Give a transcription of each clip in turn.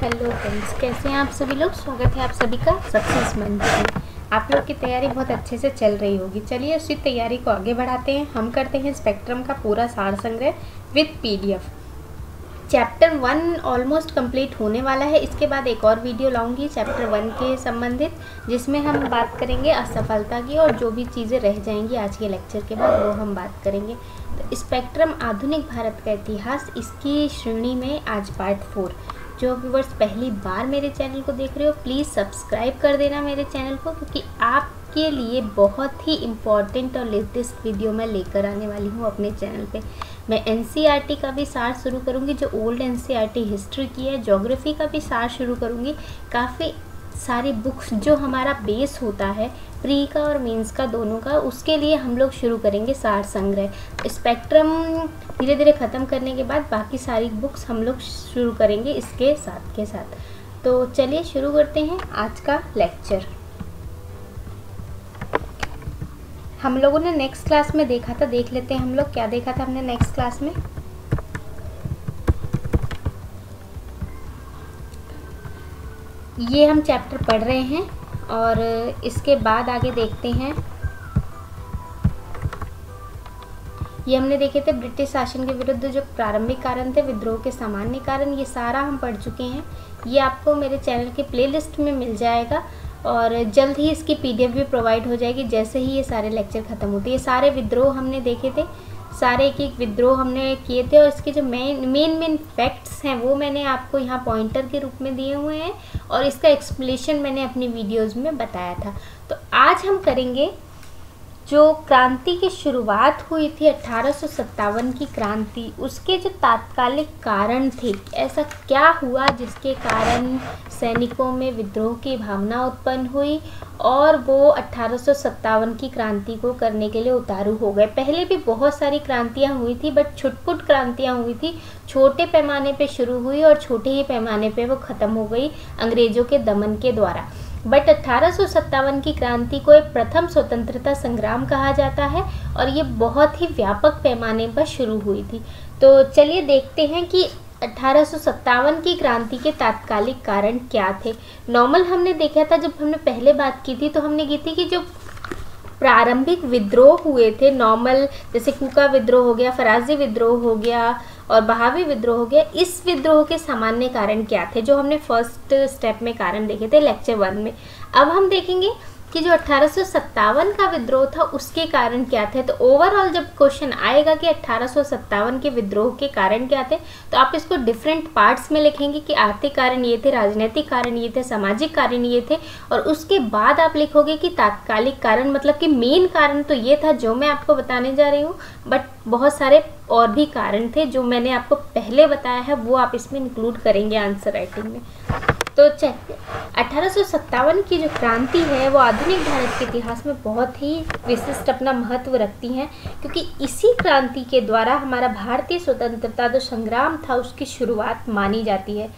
Hello friends, कैसे हैं आप सभी लोग। स्वागत है आप सभी का सक्सेस मंच में। आप लोग की तैयारी बहुत अच्छे से चल रही होगी। चलिए उसी तैयारी को आगे बढ़ाते हैं। हम करते हैं स्पेक्ट्रम का पूरा सार संग्रह with PDF. Chapter 1 almost complete होने वाला है। इसके बाद एक और वीडियो लाऊंगी चैप्टर 1 के संबंधित, जिसमें हम बात करेंगे असफलता की, और जो भी चीज़ें रह जाएंगी आज के लेक्चर के बाद वो हम बात करेंगे। तो स्पेक्ट्रम आधुनिक भारत का इतिहास, इसकी श्रेणी में आज पार्ट 4। जो व्यूअर्स पहली बार मेरे चैनल को देख रहे हो, प्लीज़ सब्सक्राइब कर देना मेरे चैनल को, क्योंकि आपके लिए बहुत ही इम्पॉर्टेंट और लेटेस्ट वीडियो मैं लेकर आने वाली हूँ अपने चैनल पे। मैं एनसीईआरटी का भी सार शुरू करूँगी, जो ओल्ड एनसीईआरटी हिस्ट्री की है। ज्योग्राफी का भी सार शुरू करूँगी। काफ़ी सारी बुक्स जो हमारा बेस होता है प्री का और मेंस का दोनों का, उसके लिए हम लोग शुरू करेंगे सार संग्रह। स्पेक्ट्रम धीरे धीरे ख़त्म करने के बाद बाकी सारी बुक्स हम लोग शुरू करेंगे इसके साथ के साथ। तो चलिए शुरू करते हैं आज का लेक्चर। हम लोगों ने नेक्स्ट क्लास में देखा था, देख लेते हैं हम लोग क्या देखा था हमने नेक्स्ट क्लास में। ये हम चैप्टर पढ़ रहे हैं और इसके बाद आगे देखते हैं। ये हमने देखे थे ब्रिटिश शासन के विरुद्ध जो प्रारंभिक कारण थे, विद्रोह के सामान्य कारण, ये सारा हम पढ़ चुके हैं। ये आपको मेरे चैनल के प्लेलिस्ट में मिल जाएगा और जल्द ही इसकी पीडीएफ भी प्रोवाइड हो जाएगी जैसे ही ये सारे लेक्चर ख़त्म होते हैं। ये सारे विद्रोह हमने देखे थे, सारे एक एक विद्रोह हमने किए थे, और इसके जो मेन फैक्ट्स हैं वो मैंने आपको यहाँ पॉइंटर के रूप में दिए हुए हैं, और इसका एक्सप्लेनेशन मैंने अपनी वीडियोज़ में बताया था। तो आज हम करेंगे जो क्रांति की शुरुआत हुई थी 1857 की क्रांति, उसके जो तात्कालिक कारण थे। ऐसा क्या हुआ जिसके कारण सैनिकों में विद्रोह की भावना उत्पन्न हुई और वो 1857 की क्रांति को करने के लिए उतारू हो गए। पहले भी बहुत सारी क्रांतियां हुई थी, बट छुटपुट क्रांतियां हुई थी, छोटे पैमाने पे शुरू हुई और छोटे ही पैमाने पे वो ख़त्म हो गई अंग्रेज़ों के दमन के द्वारा। बट 1857 की क्रांति को एक प्रथम स्वतंत्रता संग्राम कहा जाता है और ये बहुत ही व्यापक पैमाने पर शुरू हुई थी। तो चलिए देखते हैं कि 1857 की क्रांति के तात्कालिक कारण क्या थे। नॉर्मल हमने देखा था, जब हमने पहले बात की थी तो हमने की थी कि जो प्रारंभिक विद्रोह हुए थे नॉर्मल, जैसे कुका विद्रोह हो गया, फराजी विद्रोह हो गया और बहावी विद्रोह हो गया, इस विद्रोह के सामान्य कारण क्या थे, जो हमने फर्स्ट स्टेप में कारण देखे थे लेक्चर 1 में। अब हम देखेंगे कि जो 1857 का विद्रोह था उसके कारण क्या थे। तो ओवरऑल जब क्वेश्चन आएगा कि 1857 के विद्रोह के कारण क्या थे, तो आप इसको डिफरेंट पार्ट्स में लिखेंगे कि आर्थिक कारण ये थे, राजनीतिक कारण ये थे, सामाजिक कारण ये थे, और उसके बाद आप लिखोगे कि तात्कालिक कारण, मतलब कि मेन कारण तो ये था जो मैं आपको बताने जा रही हूँ, बट बहुत सारे और भी कारण थे जो मैंने आपको पहले बताया है, वो आप इसमें इंक्लूड करेंगे आंसर राइटिंग में। तो चलिए 1857 की जो क्रांति है वो आधुनिक भारत के इतिहास में बहुत ही विशिष्ट अपना महत्व रखती हैं, क्योंकि इसी क्रांति के द्वारा हमारा भारतीय स्वतंत्रता जो संग्राम था उसकी शुरुआत मानी जाती है।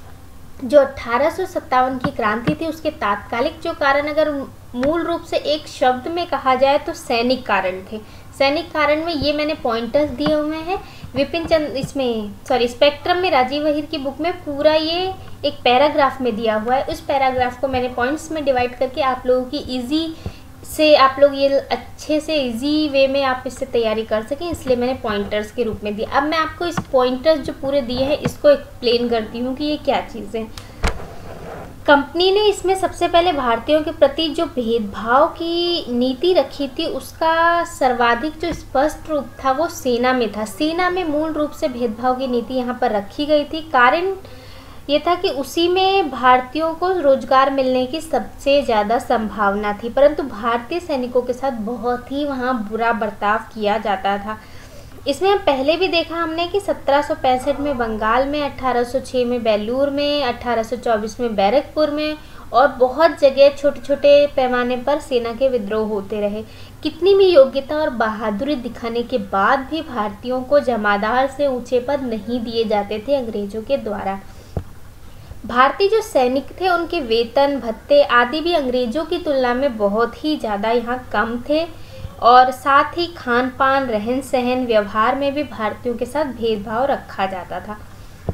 जो 1857 की क्रांति थी उसके तात्कालिक जो कारण अगर मूल रूप से एक शब्द में कहा जाए तो सैनिक कारण थे। सैनिक कारण में ये मैंने पॉइंटर्स दिए हुए हैं विपिन चंद्र, इसमें स्पेक्ट्रम में राजीव अहिर की बुक में पूरा ये एक पैराग्राफ में दिया हुआ है। उस पैराग्राफ को मैंने पॉइंट्स में डिवाइड करके आप लोगों की इजी से, आप लोग ये अच्छे से इजी वे में आप इससे तैयारी कर सकें, इसलिए मैंने पॉइंटर्स के रूप में दिया। अब मैं आपको इस पॉइंटर्स जो पूरे दिए हैं इसको एक्सप्लेन करती हूँ कि ये क्या चीज़ें। कंपनी ने इसमें सबसे पहले भारतीयों के प्रति जो भेदभाव की नीति रखी थी उसका सर्वाधिक जो स्पष्ट रूप था वो सेना में था। सेना में मूल रूप से भेदभाव की नीति यहाँ पर रखी गई थी। कारण ये था कि उसी में भारतीयों को रोजगार मिलने की सबसे ज़्यादा संभावना थी, परंतु भारतीय सैनिकों के साथ बहुत ही वहाँ बुरा बर्ताव किया जाता था। इसमें हम पहले भी देखा हमने कि 1765 में बंगाल में, 1806 में बेलूर में, 1824 में बैरकपुर में और बहुत जगह छोटे छोटे पैमाने पर सेना के विद्रोह होते रहे। कितनी भी योग्यता और बहादुरी दिखाने के बाद भी भारतीयों को जमादार से ऊंचे पद नहीं दिए जाते थे अंग्रेजों के द्वारा। भारतीय जो सैनिक थे उनके वेतन भत्ते आदि भी अंग्रेजों की तुलना में बहुत ही ज़्यादा यहाँ कम थे, और साथ ही खान पान, रहन सहन, व्यवहार में भी भारतीयों के साथ भेदभाव रखा जाता था।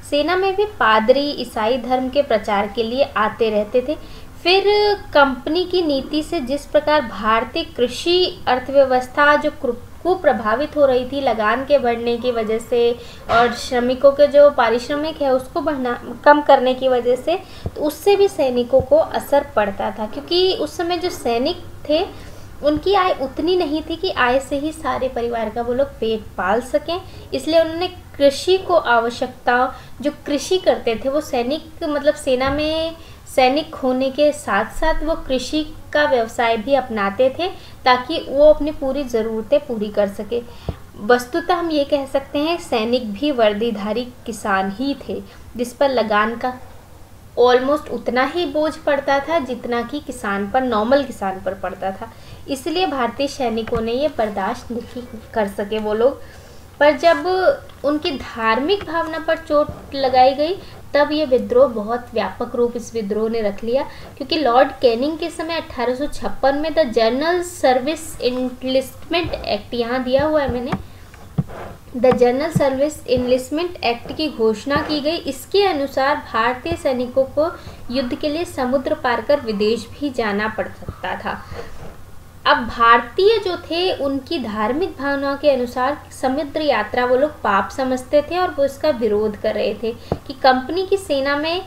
सेना में भी पादरी ईसाई धर्म के प्रचार के लिए आते रहते थे। फिर कंपनी की नीति से जिस प्रकार भारतीय कृषि अर्थव्यवस्था जो कुप्रभावित हो रही थी लगान के बढ़ने की वजह से और श्रमिकों के जो पारिश्रमिक है उसको कम करने की वजह से, तो उससे भी सैनिकों को असर पड़ता था, क्योंकि उस समय जो सैनिक थे उनकी आय उतनी नहीं थी कि आय से ही सारे परिवार का वो लोग पेट पाल सकें। इसलिए उन्होंने कृषि को आवश्यकता, जो कृषि करते थे वो सैनिक मतलब सेना में सैनिक होने के साथ साथ वो कृषि का व्यवसाय भी अपनाते थे ताकि वो अपनी पूरी ज़रूरतें पूरी कर सके। वस्तुतः हम ये कह सकते हैं सैनिक भी वर्दीधारी किसान ही थे, जिस पर लगान का ऑलमोस्ट उतना ही बोझ पड़ता था जितना कि किसान पर, नॉर्मल किसान पर पड़ता था। इसलिए भारतीय सैनिकों ने ये बर्दाश्त नहीं कर सके वो लोग। पर जब उनकी धार्मिक भावना पर चोट लगाई गई तब ये विद्रोह बहुत व्यापक रूप इस विद्रोह ने रख लिया, क्योंकि लॉर्ड कैनिंग के समय 1856 में the general service enlistment act, यहाँ दिया हुआ है मैंने, the general service enlistment act की घोषणा की गई। इसके अनुसार भारतीय सैनिकों को युद्ध के लिए समुद्र पार कर विदेश भी जाना पड़ सकता था। अब भारतीय जो थे उनकी धार्मिक भावनाओं के अनुसार समुद्र यात्रा वो लोग पाप समझते थे और वो इसका विरोध कर रहे थे कि कंपनी की सेना में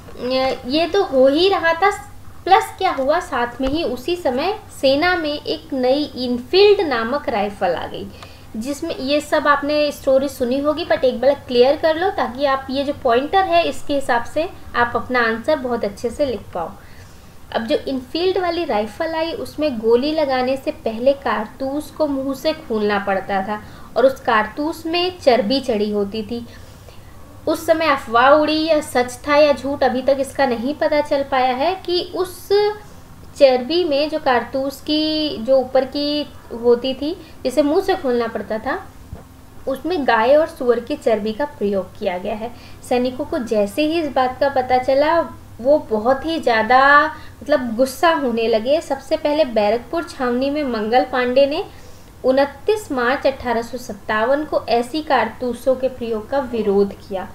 ये तो हो ही रहा था, प्लस क्या हुआ साथ में ही उसी समय सेना में एक नई इनफील्ड नामक राइफल आ गई, जिसमें ये सब आपने स्टोरी सुनी होगी, बट एक बार क्लियर कर लो ताकि आप ये जो पॉइंटर है इसके हिसाब से आप अपना आंसर बहुत अच्छे से लिख पाओ। अब जो इनफील्ड वाली राइफल आई उसमें गोली लगाने से पहले कारतूस को मुंह से खोलना पड़ता था और उस कारतूस में चर्बी चढ़ी होती थी। उस समय अफवाह उड़ी या सच था या झूठ अभी तक इसका नहीं पता चल पाया है कि उस चर्बी में जो कारतूस की जो ऊपर की होती थी जिसे मुंह से खोलना पड़ता था उसमें गाय और सूअर की चर्बी का प्रयोग किया गया है। सैनिकों को जैसे ही इस बात का पता चला वो बहुत ही ज़्यादा मतलब गुस्सा होने लगे। सबसे पहले बैरकपुर छावनी में मंगल पांडे ने 29 मार्च 1857 को ऐसी कारतूसों के प्रयोग का विरोध किया।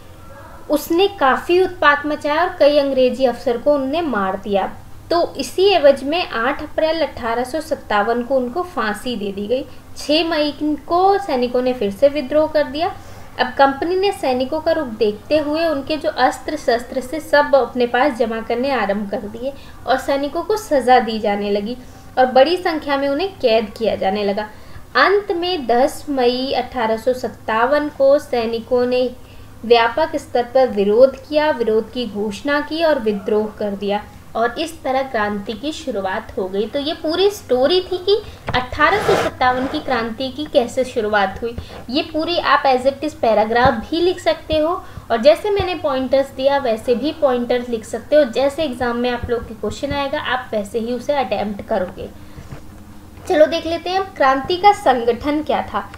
उसने काफ़ी उत्पात मचाया और कई अंग्रेजी अफसर को उनने मार दिया। तो इसी एवज में 8 अप्रैल 1857 को उनको फांसी दे दी गई। 6 मई को सैनिकों ने फिर से विद्रोह कर दिया। अब कंपनी ने सैनिकों का रुख देखते हुए उनके जो अस्त्र शस्त्र से सब अपने पास जमा करने आरंभ कर दिए और सैनिकों को सज़ा दी जाने लगी और बड़ी संख्या में उन्हें कैद किया जाने लगा। अंत में 10 मई 1857 को सैनिकों ने व्यापक स्तर पर विरोध किया, विरोध की घोषणा की और विद्रोह कर दिया और इस तरह क्रांति की शुरुआत हो गई। तो ये पूरी स्टोरी थी कि 1857 की क्रांति की कैसे शुरुआत हुई। ये पूरी आप एज इट इज़ पैराग्राफ भी लिख सकते हो और जैसे मैंने पॉइंटर्स दिया वैसे भी पॉइंटर्स लिख सकते हो। जैसे एग्जाम में आप लोग के क्वेश्चन आएगा आप वैसे ही उसे अटेम्प्ट करोगे। चलो देख लेते हैं अब क्रांति का संगठन क्या था।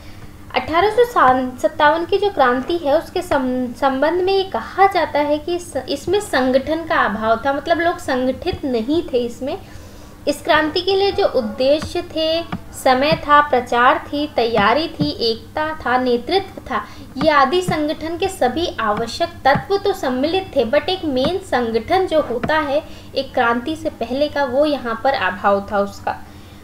1857 की जो क्रांति है उसके संबंध में ये कहा जाता है कि इसमें संगठन का अभाव था, मतलब लोग संगठित नहीं थे इसमें। इस क्रांति के लिए जो उद्देश्य थे, समय था, प्रचार थी, तैयारी थी, एकता था, नेतृत्व था, ये आदि संगठन के सभी आवश्यक तत्व तो सम्मिलित थे, बट एक मेन संगठन जो होता है एक क्रांति से पहले का वो यहाँ पर अभाव था उसका।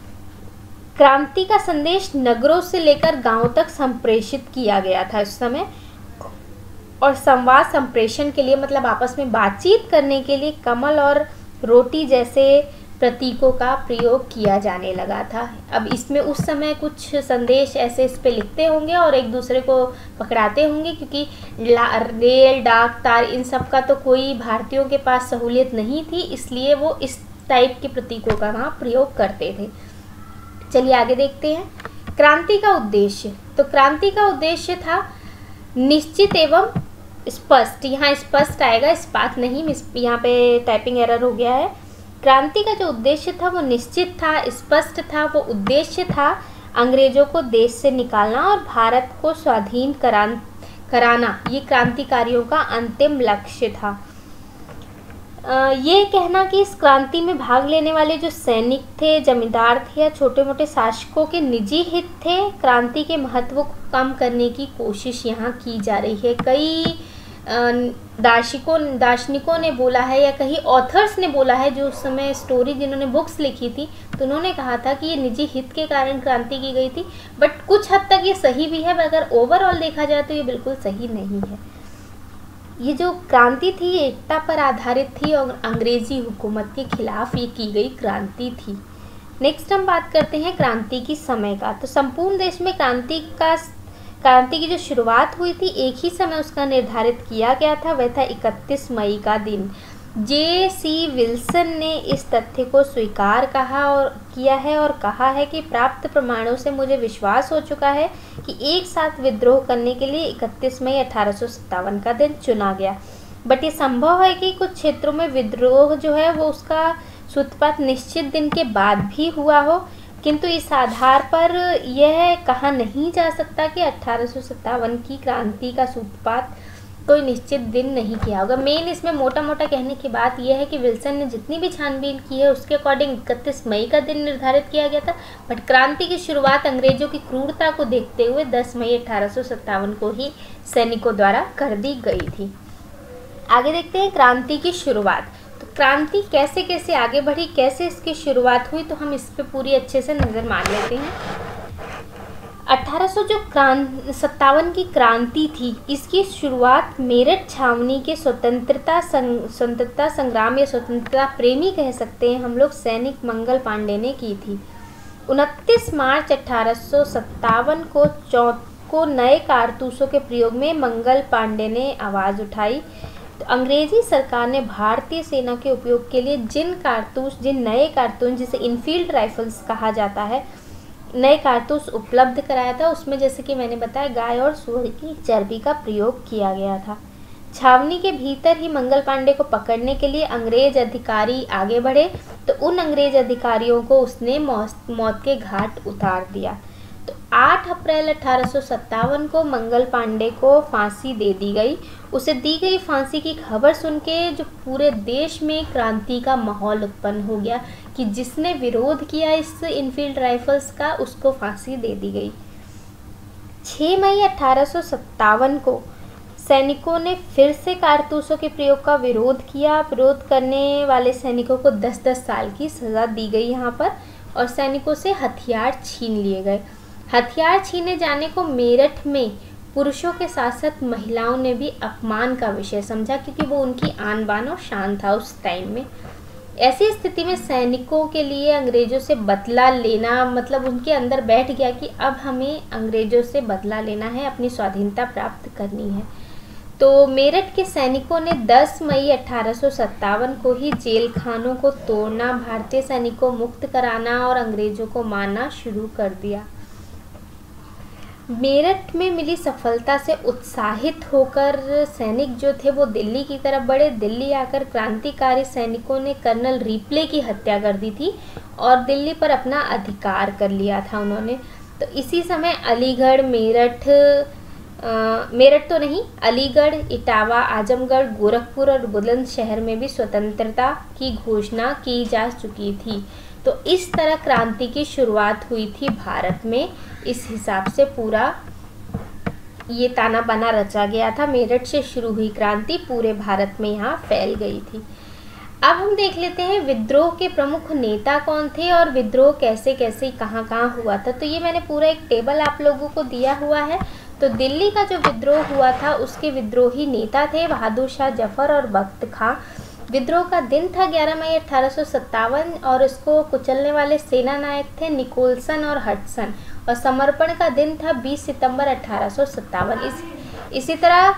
क्रांति का संदेश नगरों से लेकर गांवों तक संप्रेषित किया गया था उस समय और संवाद संप्रेषण के लिए मतलब आपस में बातचीत करने के लिए कमल और रोटी जैसे प्रतीकों का प्रयोग किया जाने लगा था। अब इसमें उस समय कुछ संदेश ऐसे इस पे लिखते होंगे और एक दूसरे को पकड़ाते होंगे क्योंकि रेल, डाक, तार इन सब का तो कोई भारतीयों के पास सहूलियत नहीं थी, इसलिए वो इस टाइप के प्रतीकों का वहाँ प्रयोग करते थे। चलिए आगे देखते हैं क्रांति का उद्देश्य। तो क्रांति का उद्देश्य था निश्चित एवं स्पष्ट, यहाँ स्पष्ट आएगा, इस्पात नहीं, यहाँ पे टाइपिंग एरर हो गया है। क्रांति का जो उद्देश्य था वो निश्चित था, स्पष्ट था। वो उद्देश्य था अंग्रेजों को देश से निकालना और भारत को स्वाधीन कराना। ये क्रांतिकारियों का अंतिम लक्ष्य था। ये कहना कि इस क्रांति में भाग लेने वाले जो सैनिक थे, जमींदार थे या छोटे मोटे शासकों के निजी हित थे, क्रांति के महत्व को कम करने की कोशिश यहाँ की जा रही है। कई दार्शनिकों ने बोला है, या कहीं ऑथर्स ने बोला है, जो उस समय स्टोरी जिन्होंने बुक्स लिखी थी, तो उन्होंने कहा था कि ये निजी हित के कारण क्रांति की गई थी। बट कुछ हद तक ये सही भी है, मगर ओवरऑल देखा जाए तो ये बिल्कुल सही नहीं है। ये जो क्रांति थी ये एकता पर आधारित थी और अंग्रेजी हुकूमत के खिलाफ ये की गई क्रांति थी। नेक्स्ट हम बात करते हैं क्रांति की समय का। तो संपूर्ण देश में क्रांति की जो शुरुआत हुई थी, एक ही समय उसका निर्धारित किया गया था, वह था 31 मई का दिन। J.C. विल्सन ने इस तथ्य को स्वीकार किया है और कहा है कि प्राप्त प्रमाणों से मुझे विश्वास हो चुका है कि एक साथ विद्रोह करने के लिए 31 मई 1857 का दिन चुना गया। बट ये संभव है कि कुछ क्षेत्रों में विद्रोह जो है वो उसका सूत्रपात निश्चित दिन के बाद भी हुआ हो, किंतु इस आधार पर यह कहा नहीं जा सकता कि 1857 की क्रांति का सूत्रपात कोई निश्चित दिन नहीं किया होगा। मेन इसमें मोटा मोटा कहने की बात यह है कि विल्सन ने जितनी भी छानबीन की है उसके अकॉर्डिंग 31 मई का दिन निर्धारित किया गया था, बट क्रांति की शुरुआत अंग्रेजों की क्रूरता को देखते हुए 10 मई 1857 को ही सैनिकों द्वारा कर दी गई थी। आगे देखते हैं क्रांति की शुरुआत। तो क्रांति कैसे कैसे आगे बढ़ी, कैसे इसकी शुरुआत हुई, तो हम इस पे पूरी अच्छे से नज़र मार लेते हैं। 1857 की क्रांति थी, इसकी शुरुआत मेरठ छावनी के स्वतंत्रता संग्राम या स्वतंत्रता प्रेमी कह सकते हैं हम लोग, सैनिक मंगल पांडे ने की थी। 29 मार्च 1857 को नए कारतूसों के प्रयोग में मंगल पांडे ने आवाज़ उठाई। तो अंग्रेजी सरकार ने भारतीय सेना के उपयोग के लिए जिन नए कारतूस जिसे इनफील्ड राइफल्स कहा जाता है, नए कारतूस उपलब्ध कराया था। उसमें जैसे कि मैंने बताया गाय और सूअर की चर्बी का प्रयोग किया गया था। छावनी के भीतर ही मंगल पांडे को पकड़ने के लिए अंग्रेज अधिकारी आगे बढ़े, तो उन अंग्रेज अधिकारियों को उसने मौत के घाट उतार दिया। तो 8 अप्रैल 1857 को मंगल पांडे को फांसी दे दी गई। उसे दी गई फांसी की खबर सुन के जो पूरे देश में क्रांति का माहौल उत्पन्न हो गया कि जिसने विरोध किया इस इनफील्ड राइफल्स का, उसको फांसी दे दी गई। 6 मई 1857 को सैनिकों ने फिर से कारतूसों के प्रयोग का विरोध किया। विरोध करने वाले सैनिकों को 10-10 साल की सज़ा दी गई यहाँ पर, और सैनिकों से हथियार छीन लिए गए। हथियार छीने जाने को मेरठ में पुरुषों के साथ साथ महिलाओं ने भी अपमान का विषय समझा, क्योंकि वो उनकी आन बान और शान था उस टाइम में। ऐसी स्थिति में सैनिकों के लिए अंग्रेजों से बदला लेना, मतलब उनके अंदर बैठ गया कि अब हमें अंग्रेजों से बदला लेना है, अपनी स्वाधीनता प्राप्त करनी है। तो मेरठ के सैनिकों ने 10 मई 1857 को ही जेल खानों को तोड़ना, भारतीय सैनिकों को मुक्त कराना और अंग्रेजों को मारना शुरू कर दिया। मेरठ में मिली सफलता से उत्साहित होकर सैनिक जो थे वो दिल्ली की तरफ बढ़े। दिल्ली आकर क्रांतिकारी सैनिकों ने कर्नल रिप्ले की हत्या कर दी थी और दिल्ली पर अपना अधिकार कर लिया था उन्होंने। तो इसी समय अलीगढ़, मेरठ तो नहीं, अलीगढ़, इटावा, आजमगढ़, गोरखपुर और बुलंदशहर में भी स्वतंत्रता की घोषणा की जा चुकी थी। तो इस तरह क्रांति की शुरुआत हुई थी भारत में। इस हिसाब से पूरा ये ताना बाना रचा गया था। मेरठ से शुरू हुई क्रांति पूरे भारत में यहाँ फैल गई थी। अब हम देख लेते हैं विद्रोह के प्रमुख नेता कौन थे और विद्रोह कैसे कैसे कहाँ कहाँ हुआ था। तो ये मैंने पूरा एक टेबल आप लोगों को दिया हुआ है। तो दिल्ली का जो विद्रोह हुआ था उसके विद्रोही नेता थे बहादुर शाह जफर और बख्त खां। विद्रोह का दिन था 11 मई 1857 और इसको कुचलने वाले सेना नायक थे निकोलसन और हडसन, और समर्पण का दिन था 20 सितंबर 1857। इसी तरह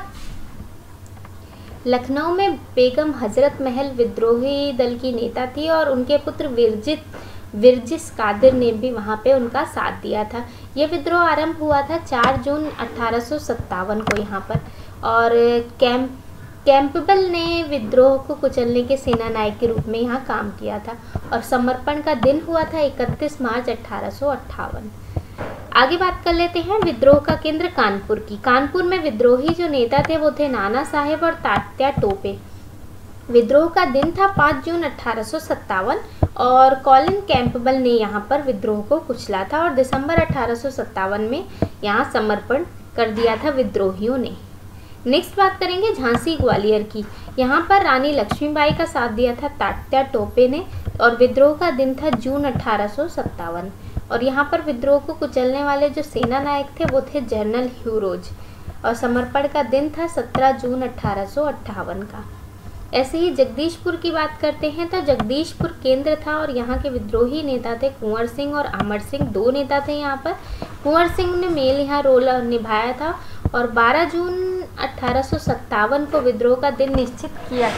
लखनऊ में बेगम हजरत महल विद्रोही दल की नेता थी और उनके पुत्र विरजिस कादिर ने भी वहाँ पे उनका साथ दिया था। ये विद्रोह आरंभ हुआ था 4 जून 1857 को यहाँ पर, और कैंपबेल ने विद्रोह को कुचलने के सेना नायक के रूप में यहाँ काम किया था, और समर्पण का दिन हुआ था 31 मार्च 1858। आगे बात कर लेते हैं विद्रोह का केंद्र कानपुर की। कानपुर में विद्रोही जो नेता थे वो थे नाना साहेब और तात्या टोपे। विद्रोह का दिन था 5 जून 1857 और कॉलिन कैंपबेल ने यहाँ पर विद्रोह को कुचला था, और दिसंबर 1857 में यहाँ समर्पण कर दिया था विद्रोहियों ने। नेक्स्ट बात करेंगे झांसी ग्वालियर की। यहाँ पर रानी लक्ष्मीबाई का साथ दिया था तात्या टोपे ने और विद्रोह का दिन था जून 1857। और यहाँ पर विद्रोह को कुचलने वाले जो सेना नायक थे वो थे जनरल ह्यू रोज और समर्पण का दिन था 17 जून 1858 का। ऐसे ही जगदीशपुर की बात करते हैं तो जगदीशपुर केंद्र था और यहाँ के विद्रोही नेता थे कुंवर सिंह और अमर सिंह, दो नेता थे यहाँ पर। कुंवर सिंह ने मेल यहाँ रोल निभाया था और 12 जून 1857 को विद्रोह का दिन निश्चित किया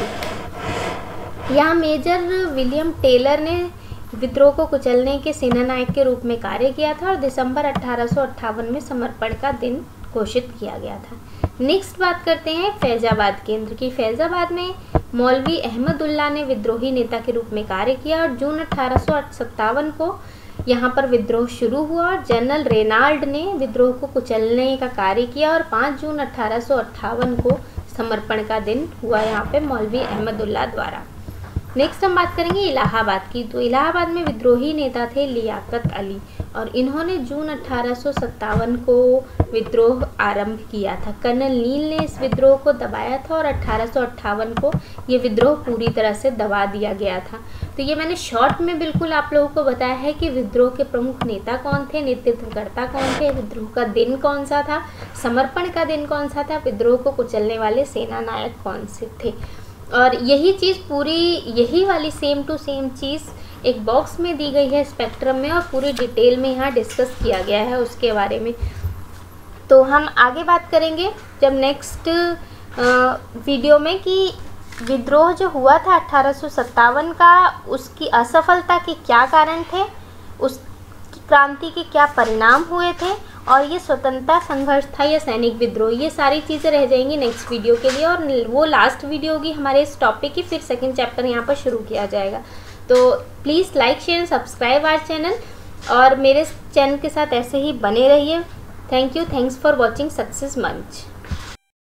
गया। यहाँ मेजर विलियम टेलर ने विद्रोह को कुचलने के सेनानायक के रूप में कार्य किया था और दिसंबर 1858 में समर्पण का दिन घोषित किया गया था। नेक्स्ट बात करते हैं फैजाबाद केंद्र की। फैजाबाद में मौलवी अहमदुल्ला ने विद्रोही नेता के रूप में कार्य किया और जून 1857 को यहाँ पर विद्रोह शुरू हुआ और जनरल रेनाल्ड ने विद्रोह को कुचलने का कार्य किया और 5 जून 1858 को समर्पण का दिन हुआ यहाँ पे मौलवी अहमदुल्ला द्वारा। नेक्स्ट हम बात करेंगे इलाहाबाद की। तो इलाहाबाद में विद्रोही नेता थे लियाकत अली और इन्होंने जून 1857 को विद्रोह आरंभ किया था। कर्नल नील ने इस विद्रोह को दबाया था और 1858 को ये विद्रोह पूरी तरह से दबा दिया गया था। तो ये मैंने शॉर्ट में बिल्कुल आप लोगों को बताया है कि विद्रोह के प्रमुख नेता कौन थे, नेतृत्वकर्ता कौन थे, विद्रोह का दिन कौन सा था, समर्पण का दिन कौन सा था, विद्रोह को कुचलने वाले सेना नायक कौन से थे। और यही चीज़ पूरी, यही वाली सेम टू सेम चीज़ एक बॉक्स में दी गई है स्पेक्ट्रम में और पूरी डिटेल में यहाँ डिस्कस किया गया है उसके बारे में। तो हम आगे बात करेंगे जब नेक्स्ट वीडियो में कि विद्रोह जो हुआ था 1857 का, उसकी असफलता के क्या कारण थे, उस क्रांति के क्या परिणाम हुए थे और ये स्वतंत्रता संघर्ष था या सैनिक विद्रोह, ये सारी चीज़ें रह जाएंगी नेक्स्ट वीडियो के लिए और वो लास्ट वीडियो होगी हमारे इस टॉपिक की। फिर सेकंड चैप्टर यहाँ पर शुरू किया जाएगा। तो please like share subscribe our channel और मेरे चैनल के साथ ऐसे ही बने रहिए। Thank you, thanks for watching success मंच।